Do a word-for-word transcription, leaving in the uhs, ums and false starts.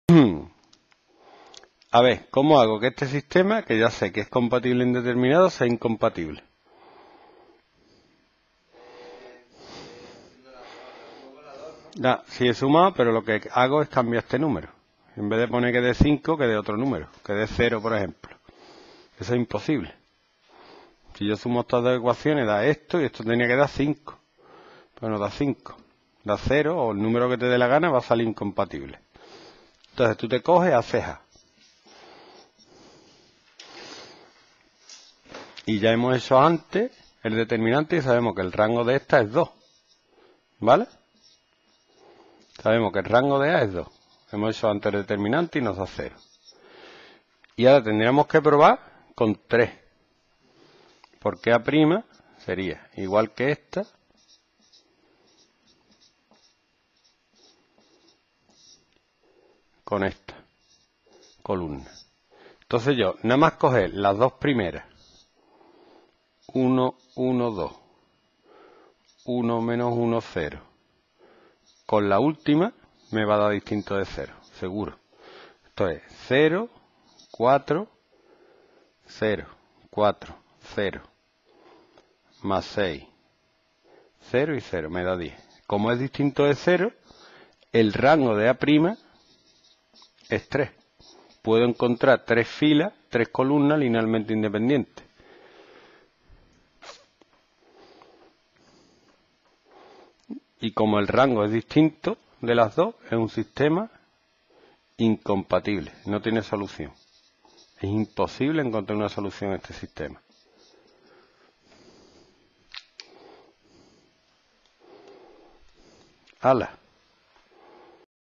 A ver, ¿cómo hago que este sistema, que ya sé que es compatible indeterminado, sea incompatible? Ya, sí he sumado, pero lo que hago es cambiar este número. En vez de poner que dé cinco, que dé otro número, que dé cero, por ejemplo. Eso es imposible. Si yo sumo estas dos ecuaciones, da esto y esto tenía que dar cinco. Pero no da cinco. Da cero o el número que te dé la gana va a salir incompatible. Entonces tú te coges, haces A. Y ya hemos hecho antes el determinante y sabemos que el rango de esta es dos. ¿Vale? Sabemos que el rango de A es dos. Hemos hecho antes el determinante y nos da cero. Y ahora tendríamos que probar con tres. Porque A' sería igual que esta. Con esta columna. Entonces yo, nada más coger las dos primeras. uno, uno, dos. uno menos uno, cero. Con la última me va a dar distinto de cero, seguro. Esto es cero, cuatro, cero, cuatro, cero. Más seis. cero y cero, me da diez. Como es distinto de cero, el rango de A' es tres. Puedo encontrar tres filas, tres columnas linealmente independientes. Y como el rango es distinto de las dos, es un sistema incompatible, no tiene solución. Es imposible encontrar una solución a este sistema. ¡Hala!